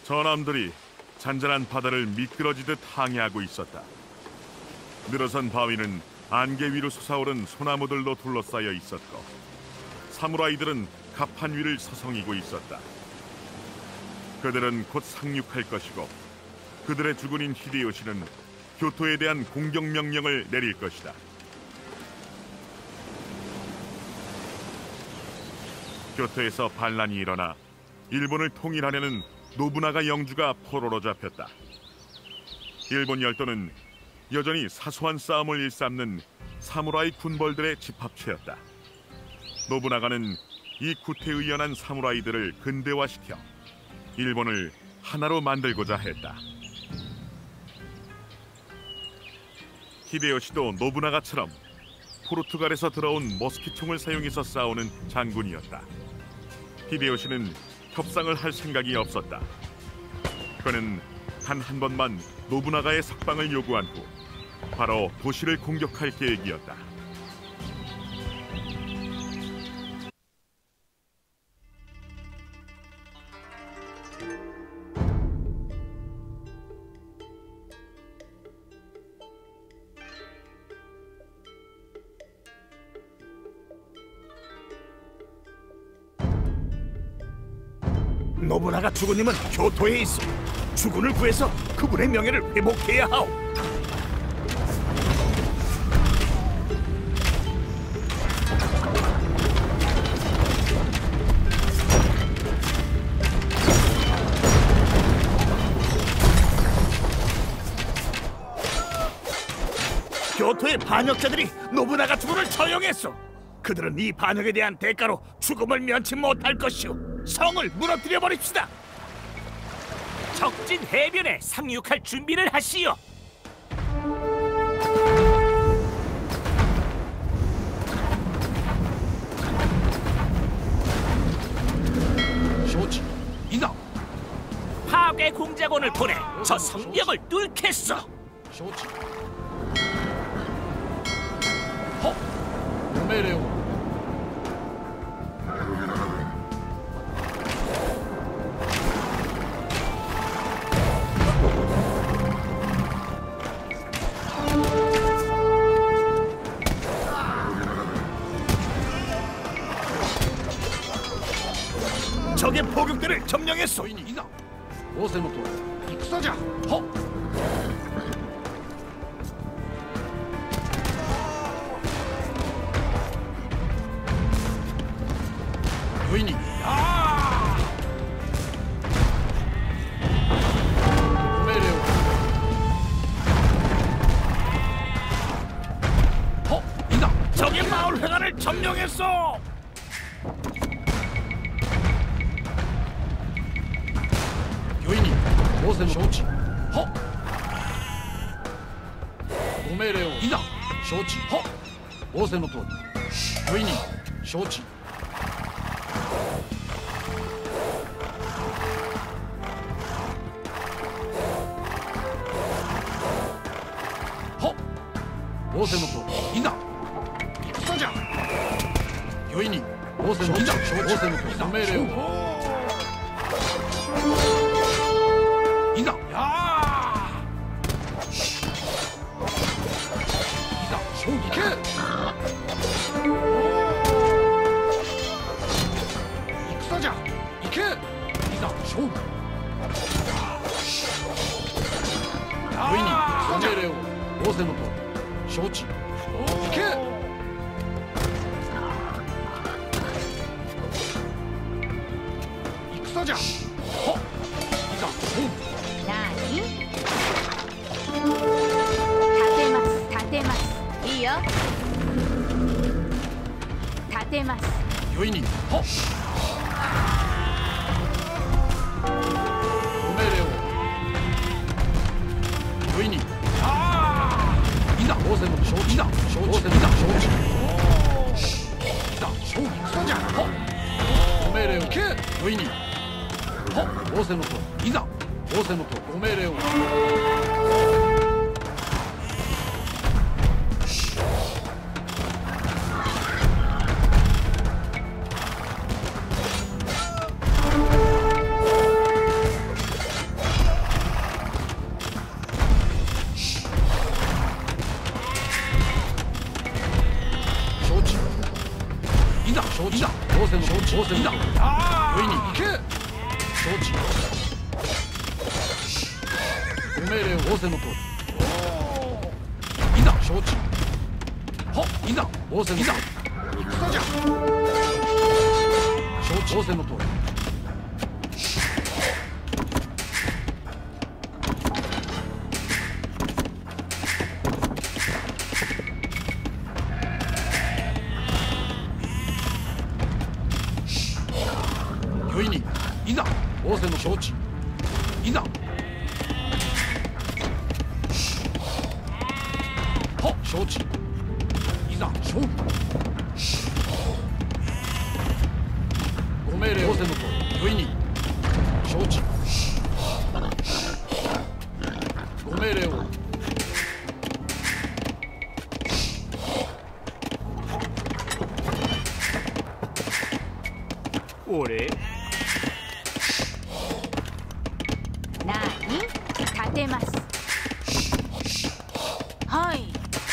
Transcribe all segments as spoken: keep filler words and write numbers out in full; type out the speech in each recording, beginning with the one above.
저남들이 잔잔한 바다를 미끄러지듯 항해하고 있었다. 늘어선 바위는 안개 위로 솟아오른 소나무들로 둘러싸여 있었고, 사무라이들은 갑판 위를 서성이고 있었다. 그들은 곧 상륙할 것이고, 그들의 주군인 히데요시는 교토에 대한 공격 명령을 내릴 것이다. 교토에서 반란이 일어나 일본을 통일하려는 노부나가 영주가 포로로 잡혔다. 일본 열도는 여전히 사소한 싸움을 일삼는 사무라이 군벌들의 집합체였다. 노부나가는 이 구태의연한 사무라이들을 근대화시켜 일본을 하나로 만들고자 했다. 히데요시도 노부나가처럼 포르투갈에서 들어온 머스킷총을 사용해서 싸우는 장군이었다. 히데요시는 협상을 할 생각이 없었다. 그는 단 한 번만 노부나가의 석방을 요구한 후 바로 도시를 공격할 계획이었다. 노부나가 주군님은 교토에 있어. 주군을 구해서 그분의 명예를 회복해야 하오. 교토의 반역자들이 노부나가 주군을 처형했어. 그들은 이 반역에 대한 대가로 죽음을 면치 못할 것이오. 성을 무너뜨려 버립시다. 적진 해변에 상륙할 준비를 하시오. 쇼치, 이나. 파괴 공작원을 보내 저 성벽을 뚫겠어. 쇼치. 허. 오메레오. 적의 포격대를 점령했어. 이나. 오세노토. 익사자. 허. 요인이. 아! 오메레오. 허. 이나. 적의 마을 회관을 점령했어. 요인이. 오세노. 쇼치. 허. 오메레오. 이나. 쇼치. 허. 오세노토. 요인이. 쇼치. 허. 오세노토. 이나. 익사자. 요인이. 오세노토. 오세노토. 오메레오. 이나. 야. 이나. 쇼기케. 익사자. 이케. 이나. 쇼. 요인이. 오메레오. 오세노토. 쇼치. 이케. 익사자. 허. 이나. 쇼. 何？立てます、立てます。いいよ。立てます。 よいに、はっ。おめれを。よいに。ああ。いざ、応戦の承知だ。承知だ。承知。いざ、勝利。そうじゃ。はっ。おめれを。け。よいに。はっ。応戦のと。いざ。応戦のと。お命令を。 承知。いざ。上に行け。承知。ご命令を仰せの通り。いざ承知。はっいざ仰せのいざ戦じゃ。承知仰せの通り。よいにいざ仰せの承知。いざ。はっ承知。いざ勝負。ご命令仰せのとおり。よいに承知。ご命令を。 俺なに立てます。はい。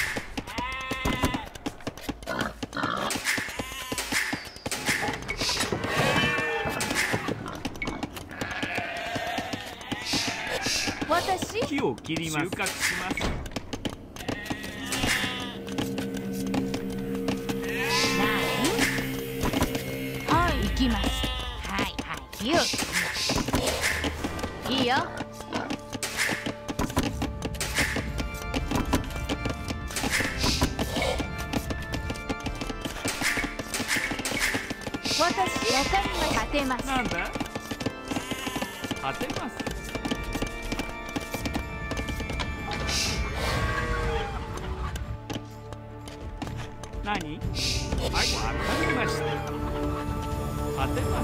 私木を切ります。収穫します。 なにはい行きます。はいはい木を切ります。いいよ。私わかりま立てます。 なんだ立てます。何？はい、わかりました。立てます。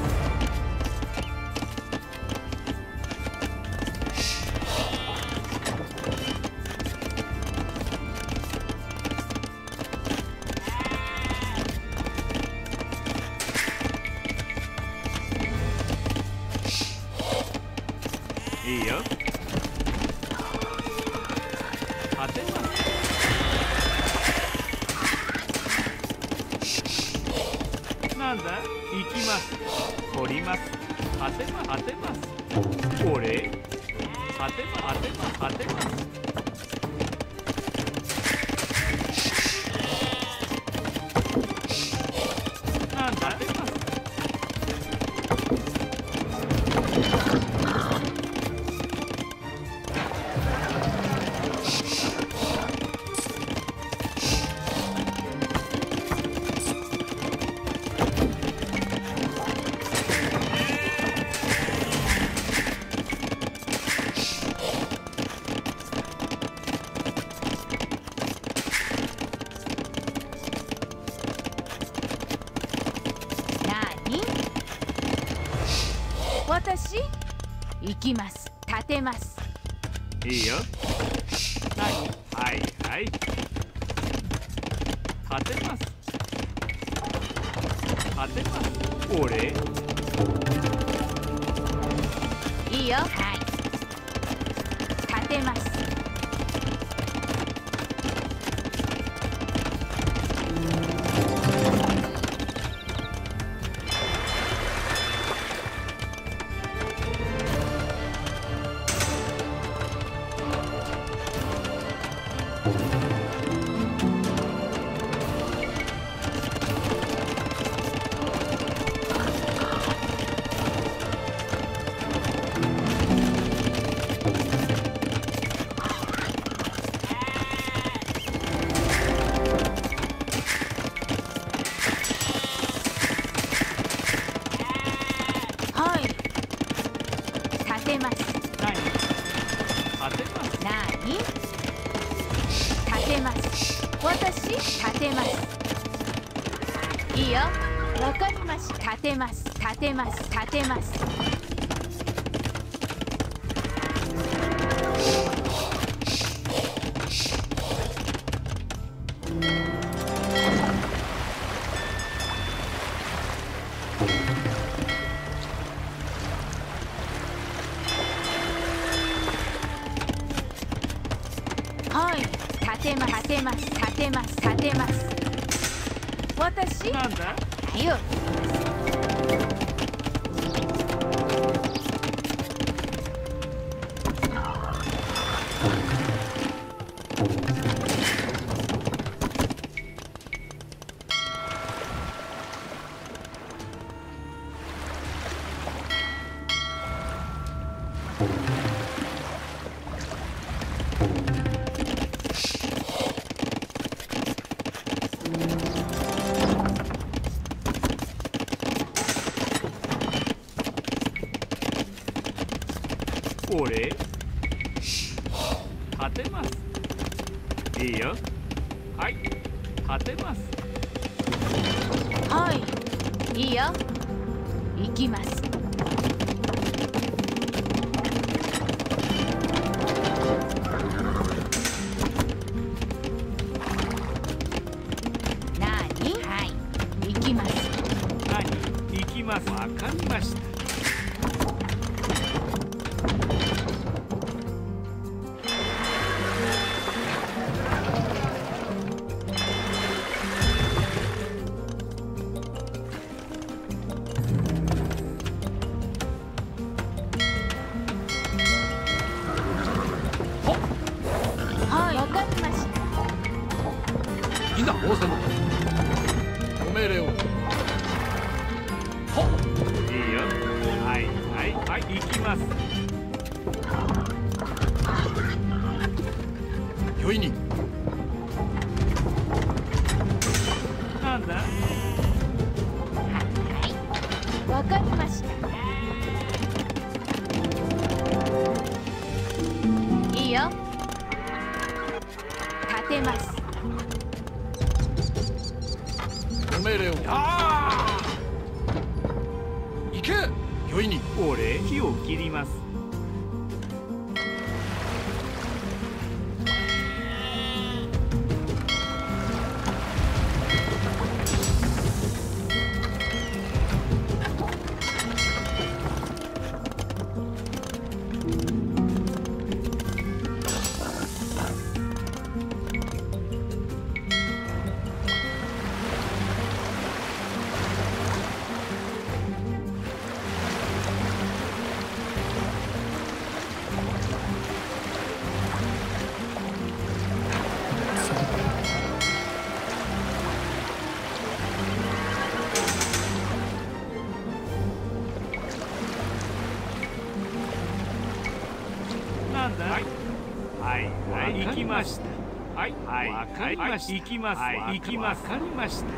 いいよ。立てます。なんだ行きます。取ります。当てま当てます。これ当てま当てま当てます。なんだ当てます。 私行きます。立てます。 いいよ。何？はいはい。立てます。立てます。俺いいよ。はい立てます。はい立てます。 何？立てます。 何？立てます。私立てます。いいよ。わかりました。立てます。立てます。立てます。はい立てます。立てます。立てます。立てます。私なんだ？ はいよ。 俺立てます。いいよ。はい立てます。 はいいいよ行きます。なにはい行きます。 何行きます。わかりました。 はいわかりました。 いざ仰せのご命令を。はっいいよ。はいはいはい行きます。 よいに。 なんだ。 わかりました。いいよ立てます。 ご命令を。 あ行け。よいに。 あ俺木を切ります。なんだ。はいはいはい行きました。はいはいわかりました。行きます。はい行きます。わかりました。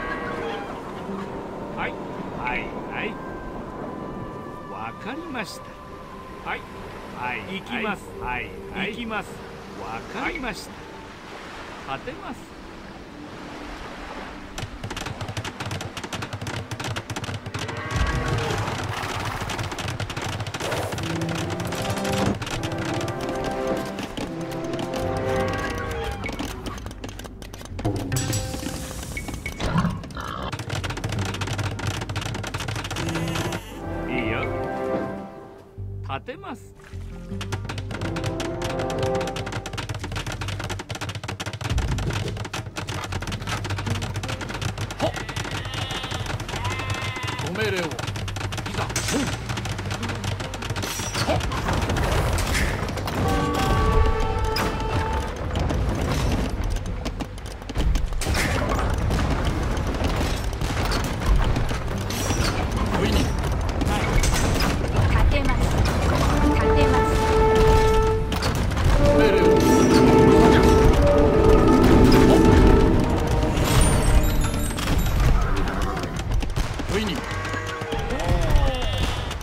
はいはいはいわかりました。はいはい行きます。はい行きます。わかりました。立てます。いいよ。立てます。 はっご命令を。いざ勝負。はっよいに。 立てます。立てます。 ご命令を。よいに。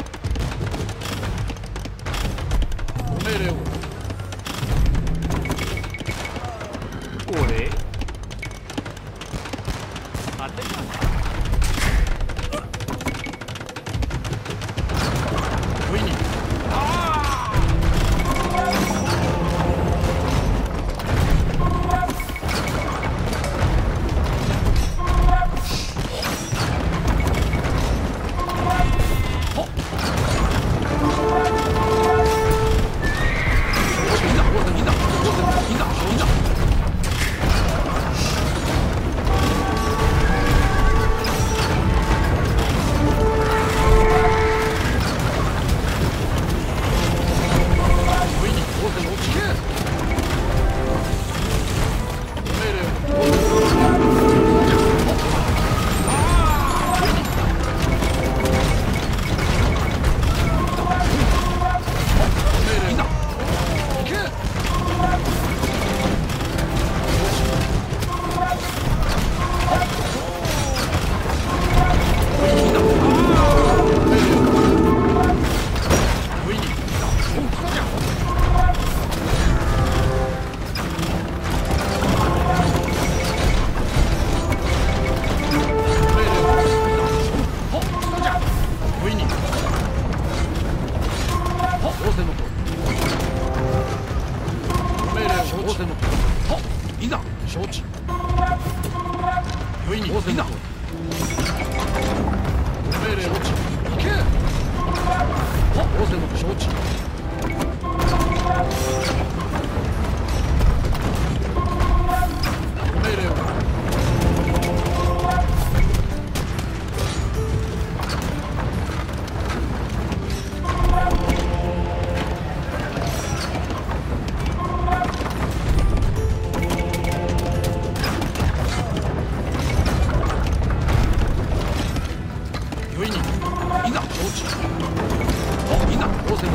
いざ承知。おいざ仰せの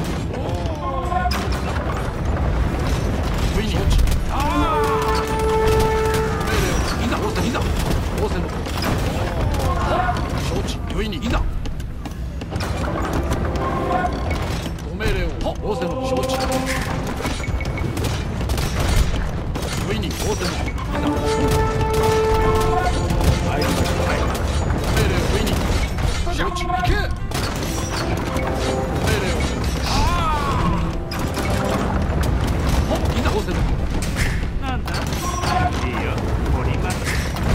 不意に承知。命令をいざ仰せいざ仰せの承知。不意にいざご命令を仰せの承知。不意に仰せのいざ参りました。命令を不意に承知。行け。命令をほっいざ仰せのなんだいいよ降ります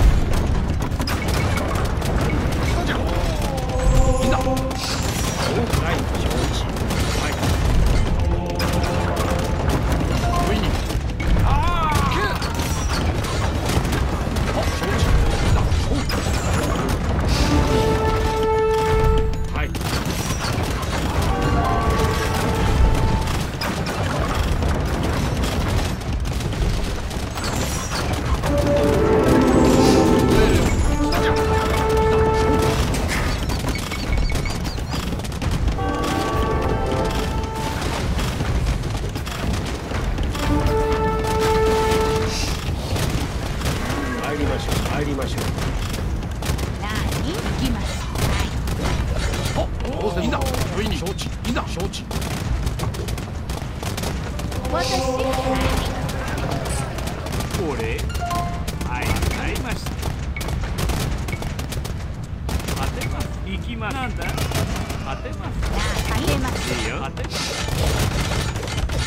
いざはい承知はい不意に行け。ほっ承知。いざ承はい参りましょう参りましょう。 何行きます。 ほっ仰せいざ不意に承知。いざ承知。 私これはい買いました当てます行きますなんだ当てます立てます。 いいよ当てます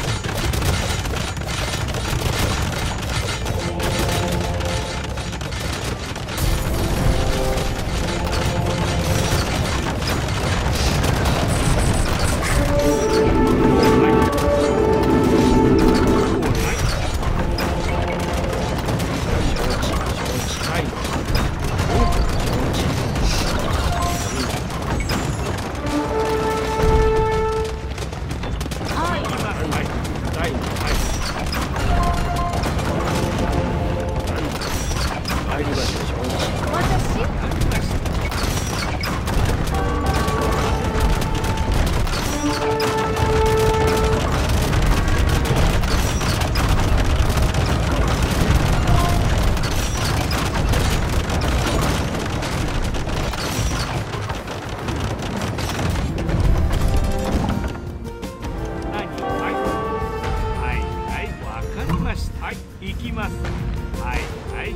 行きますはいはい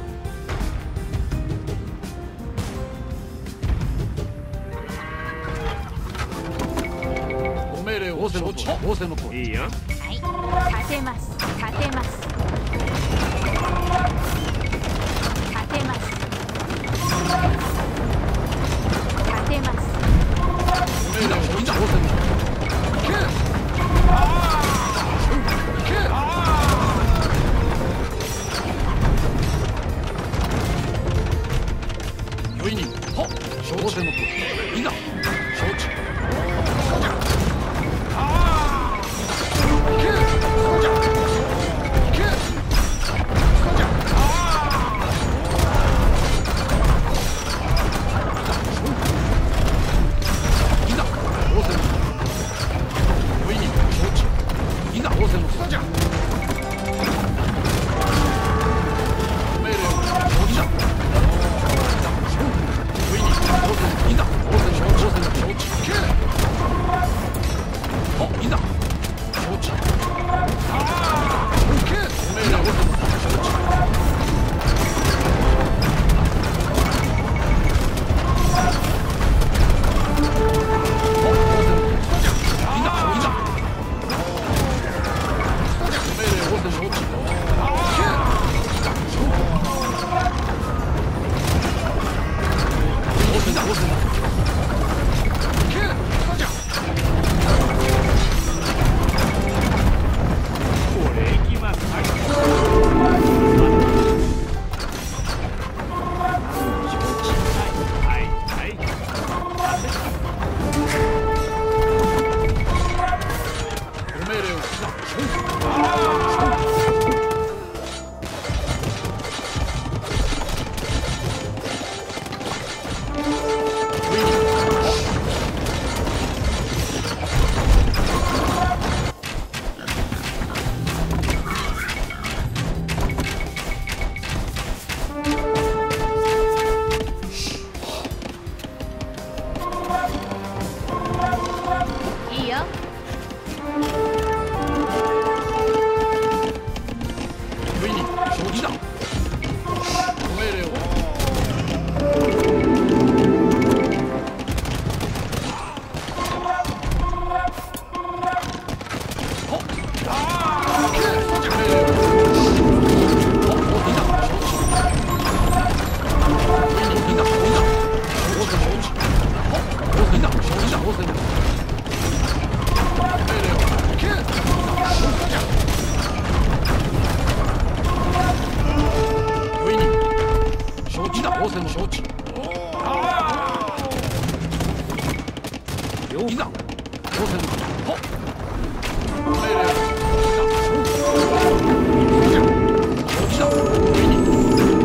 ご命令を仰せのと仰せのといいよはい立てます立てます立てます立てますご命令をいざ仰せの行け。行け。不意にはっ承知のといざ承知。行け。行け。いざ当然命令を行け。そうじゃ。よいに承知だ。当然承知。いざ当然はっ命令を承知だ。よいに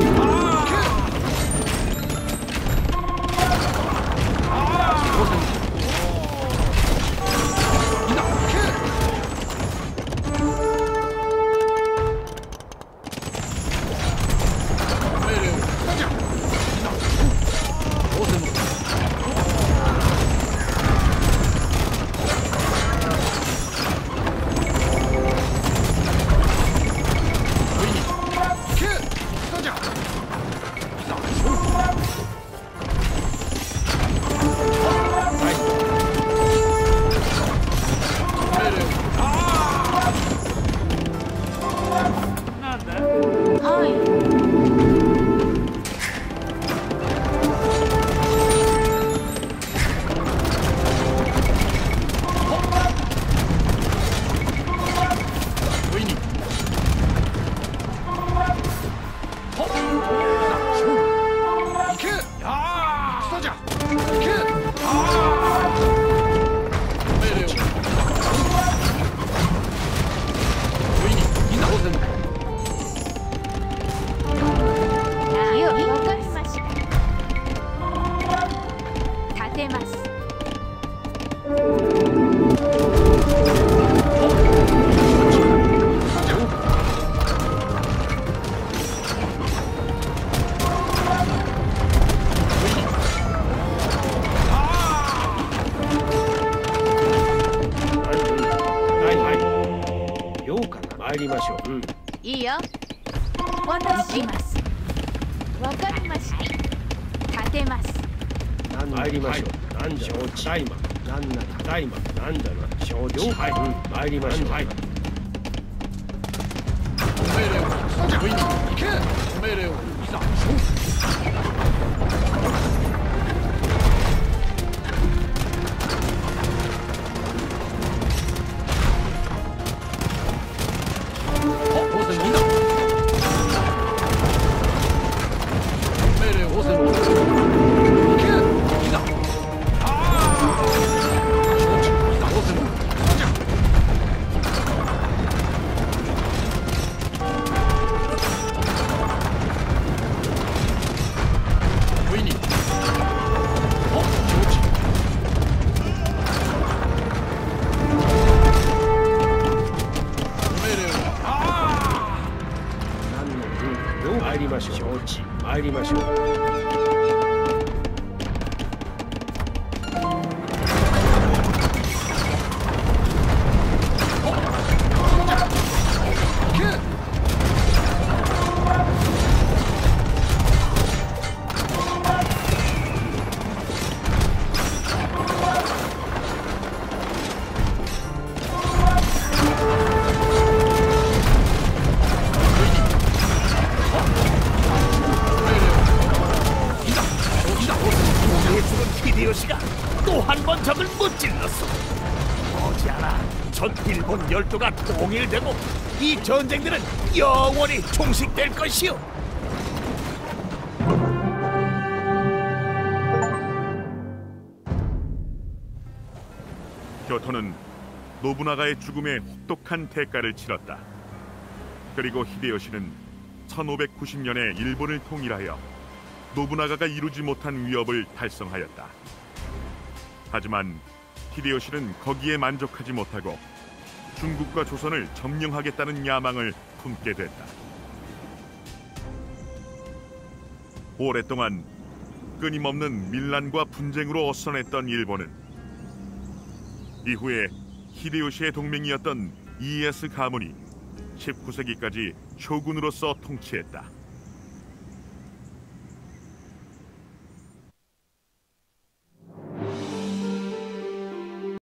参りましょう。うん、 いいよ。私行きます。わかりました。立てます。 参りましょう。なんだろう、大麻。なんなら大麻。なんだろう、承知。はい、うん、参りましょう。はい。 命令を上に行け。命令をいざ勝負。 参りましょう。承知。参りましょう。 秀吉が또 한 번 적을 무찔렀어. 머지않아 전 일본 열도가 통일되고 이 전쟁들은 영원히 종식될 것이오. 교토는 노부나가의 죽음에 혹독한 대가를 치렀다. 그리고 히데요시는 천오백구십 년에 일본을 통일하여 노부나가가 이루지 못한 위협을 달성하였다. 하지만 히데요시는 거기에 만족하지 못하고 중국과 조선을 점령하겠다는 야망을 품게 됐다. 오랫동안 끊임없는 밀란과 분쟁으로 어선했던 일본은 이후에 히데요시의 동맹이었던 이에야스 가문이 십구 세기까지 쇼군으로서 통치했다.